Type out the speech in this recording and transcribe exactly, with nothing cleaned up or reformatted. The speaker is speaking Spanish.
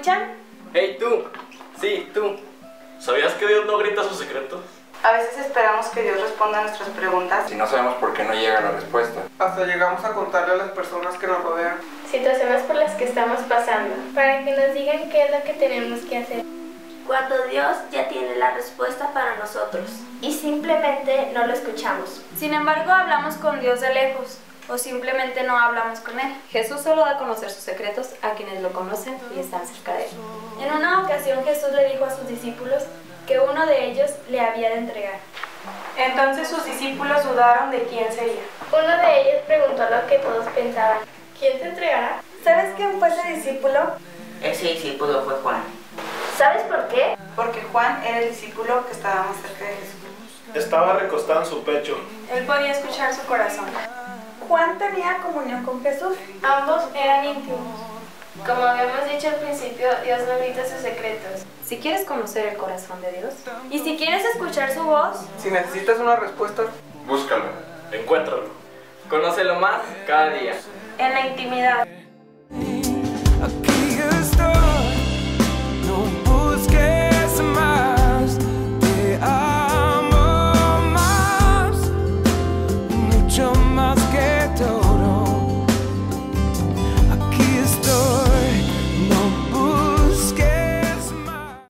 escuchan? ¡Hey tú! Sí, tú. ¿Sabías que Dios no grita sus secretos? A veces esperamos que Dios responda a nuestras preguntas. Si no sabemos por qué no llega la respuesta. Hasta llegamos a contarle a las personas que nos rodean. Situaciones por las que estamos pasando, para que nos digan qué es lo que tenemos que hacer. Cuando Dios ya tiene la respuesta para nosotros y simplemente no lo escuchamos. Sin embargo, hablamos con Dios de lejos o simplemente no hablamos con Él. Jesús solo da a conocer sus secretos a quienes lo conocen y están cerca de Él. En una ocasión Jesús le dijo a sus discípulos que uno de ellos le había de entregar. Entonces sus discípulos dudaron de quién sería. Uno de ellos preguntó lo que todos pensaban: ¿quién te entregará? ¿Sabes quién fue ese discípulo? Ese discípulo fue Juan. ¿Sabes por qué? Porque Juan era el discípulo que estaba más cerca de Jesús. Estaba recostado en su pecho. Él podía escuchar su corazón. Juan tenía comunión con Jesús. Ambos eran íntimos. Como habíamos dicho al principio, Dios no grita sus secretos. Si quieres conocer el corazón de Dios y si quieres escuchar su voz, Si necesitas una respuesta, Búscalo. Encuéntralo. Conócelo más cada día. en la intimidad.